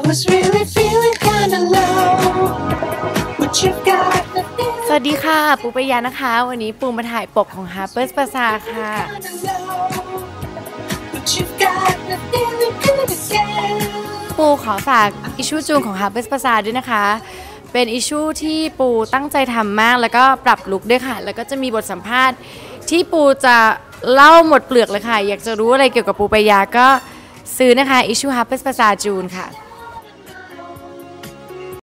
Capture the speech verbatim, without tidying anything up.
สวัสดีค่ะปูปยานะคะวันนี้ปูมาถ่ายปกของ Harper's Bazaar ค่ะปูขอฝากอิชชูจูนของ Harper's Bazaar ด้วยนะคะเป็นอิชชูที่ปูตั้งใจทำมากแล้วก็ปรับลุคด้วยค่ะแล้วก็จะมีบทสัมภาษณ์ที่ปูจะเล่าหมดเปลือกเลยค่ะอยากจะรู้อะไรเกี่ยวกับปูปยาก็ซื้อนะคะอิชชู Harper's Bazaar จูนค่ะ